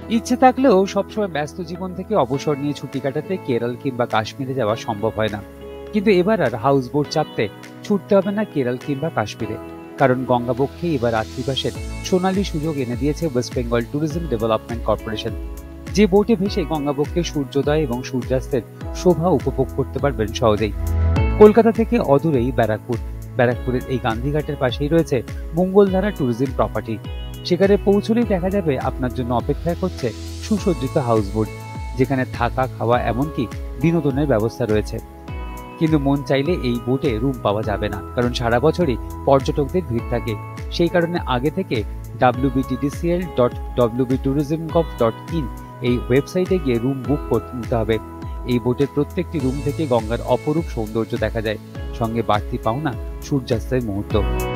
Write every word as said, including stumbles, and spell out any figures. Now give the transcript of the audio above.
ইচ্ছে থাকলেও সবসময় ব্যস্ত জীবন থেকে অবসর নিয়ে ছুটি কাটাতে কেরল কিংবা কাশ্মীরে যাওয়া সম্ভব হয় না। কিন্তু এবার আর হাউস বোট চাপতে ছুটতে হবে না কেরল কিংবা কাশ্মীরে, কারণ গঙ্গাবক্ষে এবার রাত্রিবাসের সোনালী সুযোগ এনে দিয়েছে West Bengal tourism development corporation. যে বোটে ভেসে গঙ্গাবক্ষে সূর্যোদয় এবং সূর্যাস্তের শোভা উপভোগ করতে পারবেন সহজেই। কলকাতা থেকে অদূরেই ব্যারাকপুর। ব্যারাকপুরের এই গান্ধীঘাটের পাশেই রয়েছে মঙ্গলধারা ট্যুরিজম প্রপার্টি। সেখানে পৌঁছলেই দেখা যাবে আপনার জন্য অপেক্ষা করছে সুসজ্জিত হাউসবোট, যেখানে থাকা, খাওয়া, এমনকি বিনোদনের ব্যবস্থা রয়েছে। কিন্তু মন চাইলে এই বোটে রুম পাওয়া যাবে না, কারণ সারা বছরই পর্যটকদের ভিড় থাকে। সেই কারণে আগে থেকে W B T D C L dot W B tourism gov dot in এই ওয়েবসাইটে গিয়ে রুম বুক করতে নিতে হবে। এই বোটের প্রত্যেকটি রুম থেকে গঙ্গার অপরূপ সৌন্দর্য দেখা যায়, সঙ্গে বাড়তি পাওনা সূর্যাস্তের মুহূর্ত।